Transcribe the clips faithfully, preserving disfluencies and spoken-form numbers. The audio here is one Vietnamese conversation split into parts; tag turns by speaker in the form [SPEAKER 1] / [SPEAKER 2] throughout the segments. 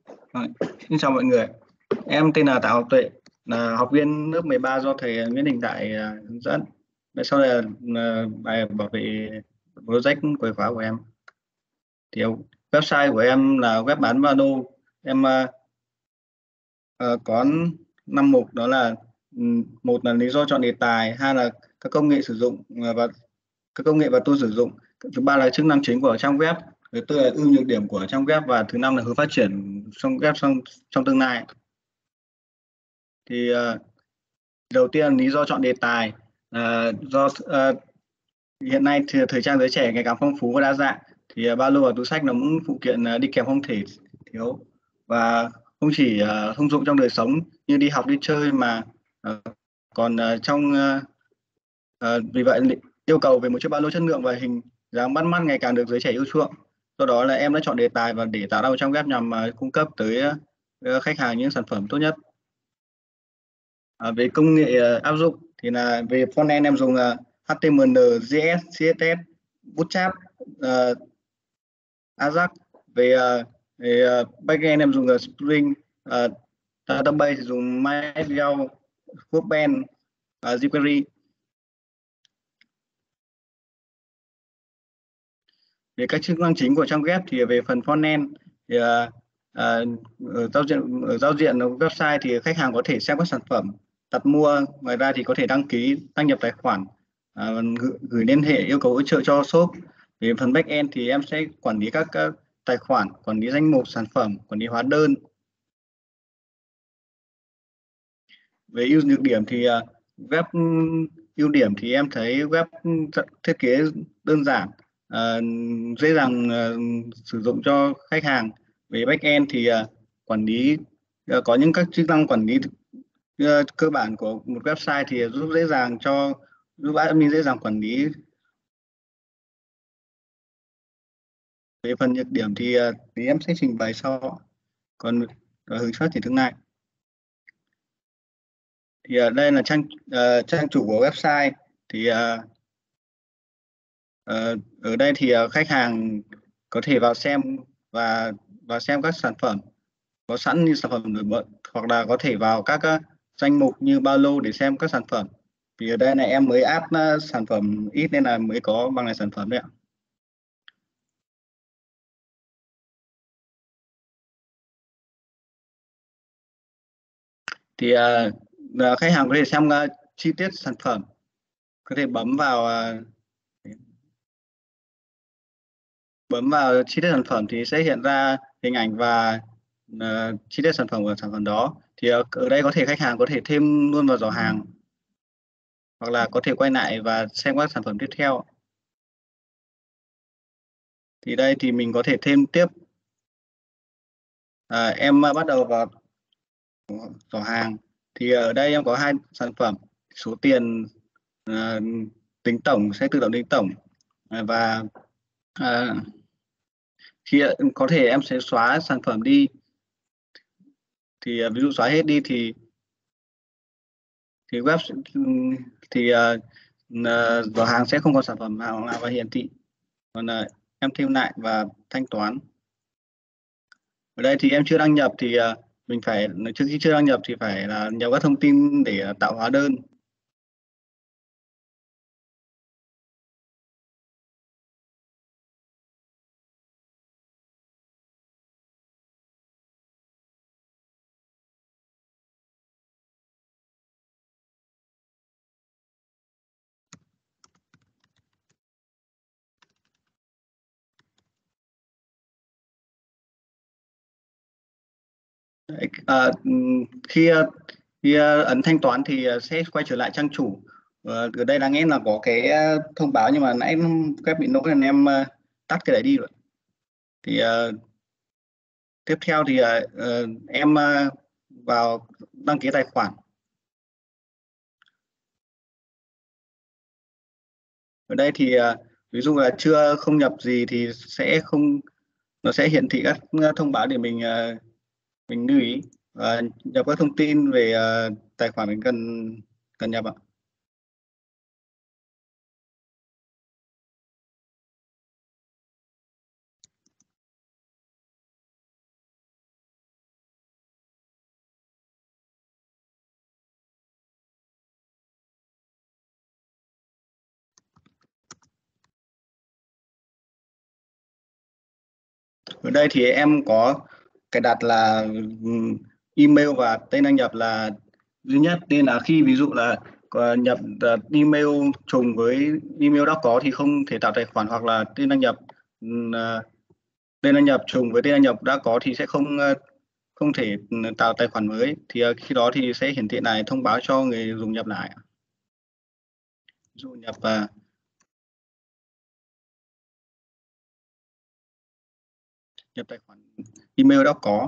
[SPEAKER 1] Rồi, xin chào mọi người. Em tên là Tạ Ngọc Tuệ, là học viên lớp mười ba do thầy Nguyễn Đình Đại à, hướng dẫn. Và sau đây là à, bài bảo vệ project cuối khóa của em. Thì website của em là web bán ba lô. Em à, à, có năm mục, đó là ừm, một là lý do chọn đề tài, hai là các công nghệ sử dụng à, và các công nghệ và tool sử dụng, thứ ba là chức năng chính của trang web, thứ tư là ưu nhược điểm của trang web, và thứ năm là hướng phát triển trong web trong trong tương lai. Thì uh, đầu tiên lý do chọn đề tài là do uh, hiện nay thì thời trang giới trẻ ngày càng phong phú và đa dạng, thì uh, ba lô và túi xách là những phụ kiện uh, đi kèm không thể thiếu, và không chỉ uh, thông dụng trong đời sống như đi học đi chơi mà uh, còn uh, trong uh, uh, vì vậy yêu cầu về một chiếc ba lô chất lượng và hình dáng bắt mắt ngày càng được giới trẻ yêu chuộng. Do đó là em đã chọn đề tài và để tạo ra một trang web nhằm uh, cung cấp tới uh, khách hàng những sản phẩm tốt nhất. À, về công nghệ uh, áp dụng thì là về frontend em dùng uh, hát tê em lờ, giê ét, xê ét ét, Bootstrap, uh, Ajax. Về, uh, về uh, backend em dùng uh, Spring, uh, database thì dùng MySQL, Workbench, uh, jQuery. Về các chức năng chính của trang web thì về phần frontend thì uh, uh, ở giao diện ở giao diện website thì khách hàng có thể xem các sản phẩm, đặt mua, ngoài ra thì có thể đăng ký, đăng nhập tài khoản, uh, gửi, gửi liên hệ yêu cầu hỗ trợ cho shop. Về phần backend thì em sẽ quản lý các, các tài khoản, quản lý danh mục sản phẩm, quản lý hóa đơn. Về ưu nhược điểm thì uh, web ưu điểm thì em thấy web thiết kế đơn giản, uh, dễ dàng uh, sử dụng cho khách hàng. Về backend thì uh, quản lý uh, có những các chức năng quản lý uh, cơ bản của một website thì giúp dễ dàng cho giúp admin dễ dàng quản lý. Về phần nhược điểm thì, uh, thì em sẽ trình bày sau, còn uh, hướng phát triển tương lai thì uh, đây là trang uh, trang chủ của website. Thì uh, Ờ, ở đây thì ờ, khách hàng có thể vào xem và và xem các sản phẩm có sẵn như sản phẩm nổi bật, hoặc là có thể vào các ờ, danh mục như ba lô để xem các sản phẩm. Vì ở đây này em mới add ờ, sản phẩm ít nên là mới có bằng này sản phẩm đấy ạ. Thì ờ, là khách hàng có thể xem ờ, chi tiết sản phẩm, có thể bấm vào ờ, bấm vào chi tiết sản phẩm thì sẽ hiện ra hình ảnh và ờ, chi tiết sản phẩm của sản phẩm đó. Thì ờ, ở đây có thể khách hàng có thể thêm luôn vào giỏ hàng, hoặc là có thể quay lại và xem các sản phẩm tiếp theo. Thì đây thì mình có thể thêm tiếp, à, em bắt đầu vào giỏ hàng thì ở đây em có hai sản phẩm, số tiền à, tính tổng sẽ tự động tính tổng. À, và à, khi có thể em sẽ xóa sản phẩm đi, thì à, ví dụ xóa hết đi thì thì web thì uh, giỏ hàng sẽ không còn sản phẩm nào nào và hiển thị. Còn uh, em thêm lại và thanh toán. Ở đây thì em chưa đăng nhập thì uh, mình phải, trước khi chưa đăng nhập thì phải là nhập các thông tin để uh, tạo hóa đơn. À, khi khi ấn thanh toán thì sẽ quay trở lại trang chủ. Ờ, ở đây đáng nghe là có cái thông báo, nhưng mà nãy web bị lỗi nên em uh, tắt cái đấy đi rồi. Thì uh, tiếp theo thì uh, em uh, vào đăng ký tài khoản. Ở đây thì uh, ví dụ là chưa không nhập gì thì sẽ không, nó sẽ hiển thị các thông báo để mình uh, mình lưu ý và nhập các thông tin về uh, tài khoản mình cần cần nhập ạ. Ở đây thì em có cài đặt là email và tên đăng nhập là duy nhất, nên là khi ví dụ là nhập email trùng với email đã có thì không thể tạo tài khoản, hoặc là tên đăng nhập tên đăng nhập trùng với tên đăng nhập đã có thì sẽ không không thể tạo tài khoản mới. Thì khi đó thì sẽ hiển thị lại thông báo cho người dùng nhập lại. Ví dụ nhập uh, nhập tài khoản email đã có.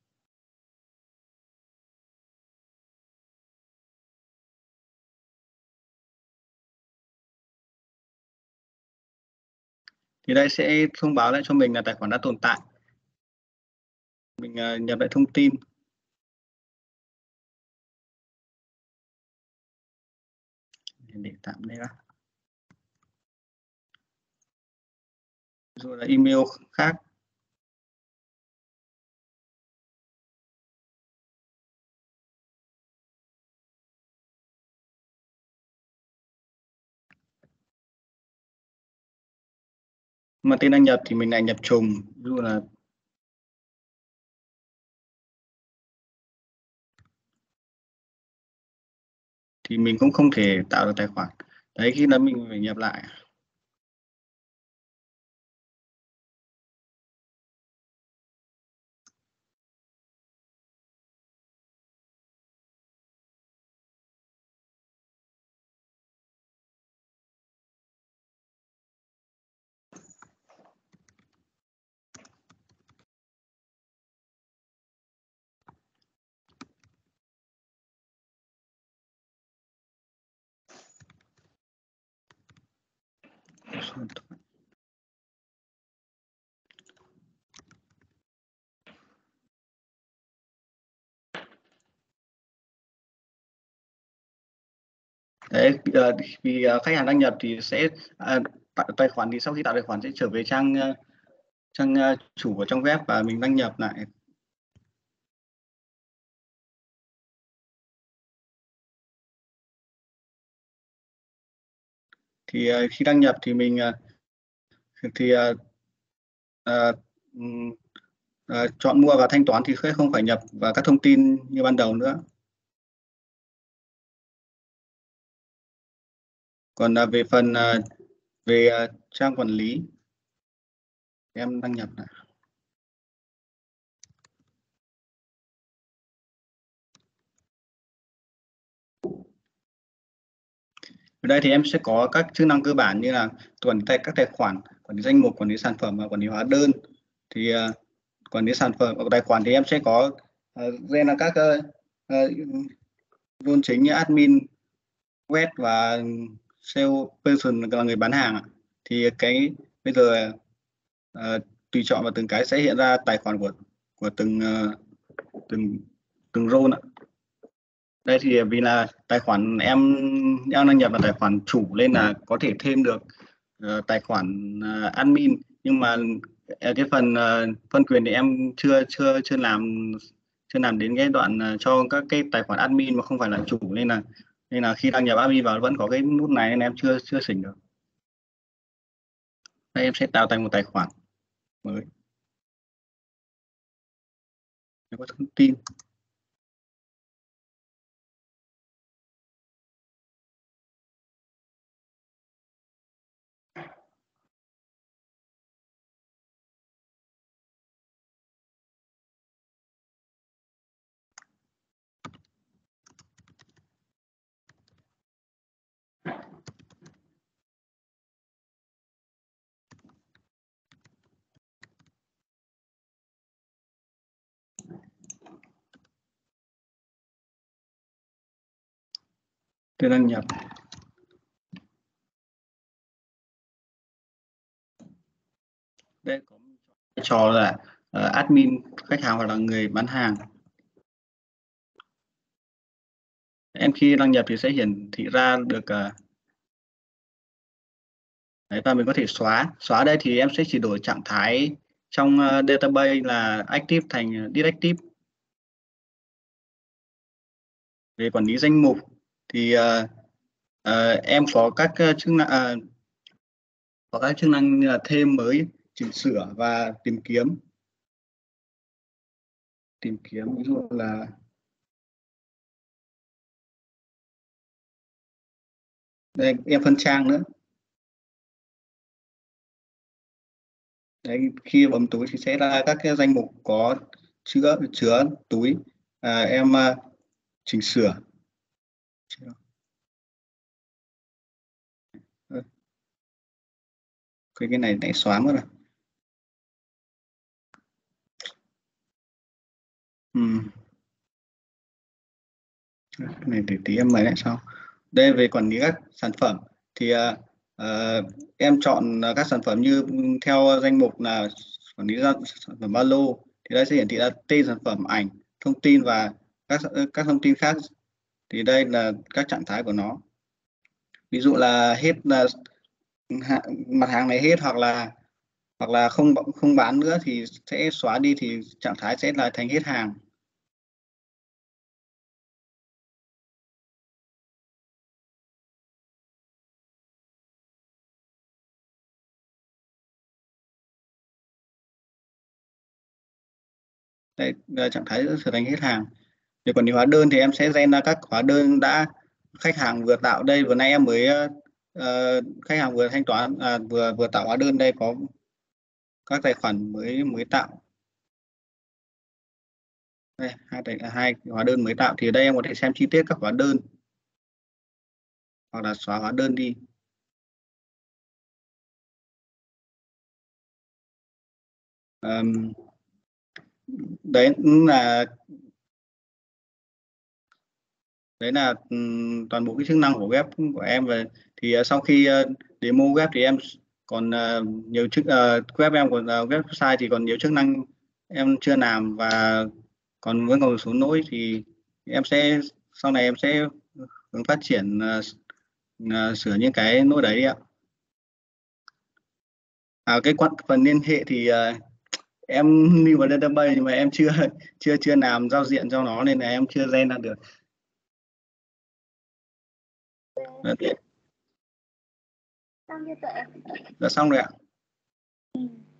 [SPEAKER 1] Thì đây sẽ thông báo lại cho mình là tài khoản đã tồn tại. Mình uh, nhập lại thông tin. Để tạm đây đã. Rồi là email khác. Mà tên đăng nhập thì mình lại nhập trùng, ví dụ là thì mình cũng không thể tạo được tài khoản. Đấy, khi đó mình phải nhập lại. Đấy, vì khách hàng đăng nhập thì sẽ à, tài khoản thì sau khi tạo tài khoản sẽ trở về trang trang chủ của trong web và mình đăng nhập lại. Thì khi đăng nhập thì mình thì uh, uh, uh, chọn mua và thanh toán thì không phải nhập và các thông tin như ban đầu nữa. Còn uh, về phần uh, về uh, trang quản lý, em đăng nhập lại. Ở đây thì em sẽ có các chức năng cơ bản như là quản lý các tài khoản, quản lý danh mục, quản lý sản phẩm và quản lý hóa đơn. Thì uh, quản lý sản phẩm và tài khoản thì em sẽ có uh, đây là các uh, uh, role chính như admin, web và salesperson là người bán hàng. Thì cái bây giờ uh, tùy chọn vào từng cái sẽ hiện ra tài khoản của của từng uh, từng từng role ạ. Đây thì vì là tài khoản em em đăng nhập là tài khoản chủ nên là có thể thêm được uh, tài khoản uh, admin, nhưng mà uh, cái phần uh, phân quyền thì em chưa chưa chưa làm chưa làm đến cái đoạn uh, cho các cái tài khoản admin mà không phải là chủ, nên là nên là khi đăng nhập admin vào vẫn có cái nút này nên em chưa chưa chỉnh được. Đây em sẽ tạo thành một tài khoản mới. Nó có thông tin. Tên đăng nhập. Đây có vai trò là uh, admin khách hàng hoặc là người bán hàng. Em khi đăng nhập thì sẽ hiển thị ra được uh, đấy, và mình có thể xóa xóa đây thì em sẽ chỉ đổi trạng thái trong uh, database là active thành deactive. Về quản lý danh mục thì uh, uh, em có các uh, chức năng uh, có các chức năng như là thêm, mới, chỉnh sửa và tìm kiếm. tìm kiếm ví dụ là đây, em phân trang nữa. Đấy, khi bấm túi thì sẽ ra các cái danh mục có chứa chứa túi. À, em uh, chỉnh sửa. Cái cái này lại xóa mất rồi. Ừm. Cái này để tí em lấy lại sau. Đây về quản lý các sản phẩm thì uh, uh, em chọn các sản phẩm như theo danh mục là quản lý ra sản phẩm ba lô thì đây sẽ hiển thị ra tên sản phẩm, ảnh, thông tin và các các thông tin khác. Thì đây là các trạng thái của nó. Ví dụ là hết là mặt hàng này hết hoặc là hoặc là không không bán nữa thì sẽ xóa đi thì trạng thái sẽ là thành hết hàng. Đây là trạng thái sẽ trở thành hết hàng. Để quản lý hóa đơn thì em sẽ gen ra các hóa đơn đã khách hàng vừa tạo. Đây vừa nay em mới uh, khách hàng vừa thanh toán à, vừa vừa tạo hóa đơn. Đây có các tài khoản mới mới tạo. Đây hai tài, hai hóa đơn mới tạo thì ở đây em có thể xem chi tiết các hóa đơn hoặc là xóa hóa đơn đi. Um, đấy là đấy là um, toàn bộ cái chức năng của web của em. Về thì uh, sau khi uh, demo web thì em còn uh, nhiều chức uh, web em còn uh, website thì còn nhiều chức năng em chưa làm và còn vẫn còn một số lỗi thì em sẽ sau này em sẽ hướng phát triển uh, uh, sửa những cái lỗi đấy ạ. À, cái quan phần liên hệ thì uh, em lưu vào database nhưng mà em chưa chưa chưa làm giao diện cho nó nên là em chưa gen ra được. Đã, đã xong rồi ạ.